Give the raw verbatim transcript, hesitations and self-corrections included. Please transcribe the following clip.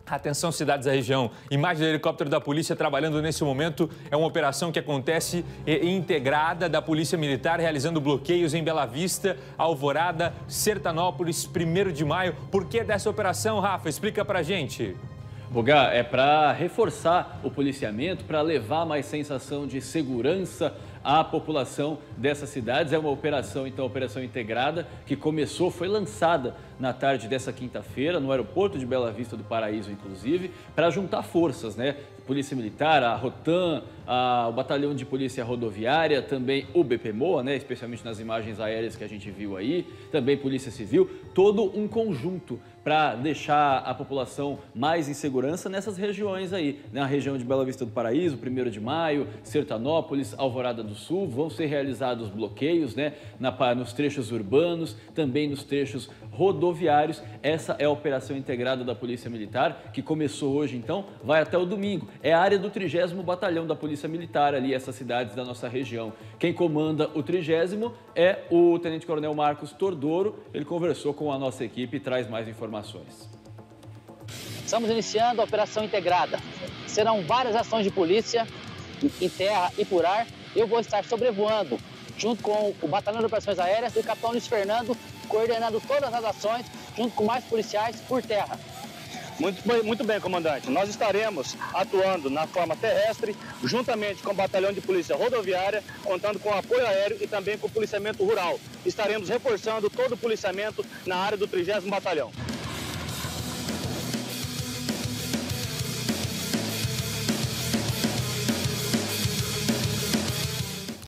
Atenção, cidades da região. Imagem do helicóptero da polícia trabalhando nesse momento. É uma operação que acontece integrada da Polícia Militar, realizando bloqueios em Bela Vista, Alvorada, Sertanópolis, primeiro de maio. Por que dessa operação, Rafa? Explica pra gente. Bogá, é para reforçar o policiamento, para levar mais sensação de segurança à população dessas cidades. É uma operação, então, operação integrada, que começou, foi lançada na tarde dessa quinta-feira, no aeroporto de Bela Vista do Paraíso, inclusive, para juntar forças, né? Polícia Militar, a Rotam, a, o Batalhão de Polícia Rodoviária, também o B P M O A, né? Especialmente nas imagens aéreas que a gente viu aí, também Polícia Civil, todo um conjunto para deixar a população mais em segurança nessas regiões aí, na região de Bela Vista do Paraíso, primeiro de maio, Sertanópolis, Alvorada do Sul. Vão ser realizados bloqueios, né, na, nos trechos urbanos, também nos trechos rodoviários. Essa é a operação integrada da Polícia Militar, que começou hoje, então, vai até o domingo. É a área do trigésimo Batalhão da Polícia Militar, ali, essas cidades da nossa região. Quem comanda o trigésimo é o Tenente Coronel Marcos Tordoro. Ele conversou com a nossa equipe e traz mais informações. Estamos iniciando a operação integrada. Serão várias ações de polícia em terra e por ar. Eu vou estar sobrevoando, junto com o Batalhão de Operações Aéreas e o Capitão Luiz Fernando, coordenando todas as ações, junto com mais policiais por terra. Muito, muito bem, comandante. Nós estaremos atuando na forma terrestre, juntamente com o Batalhão de Polícia Rodoviária, contando com apoio aéreo e também com o policiamento rural. Estaremos reforçando todo o policiamento na área do trigésimo Batalhão.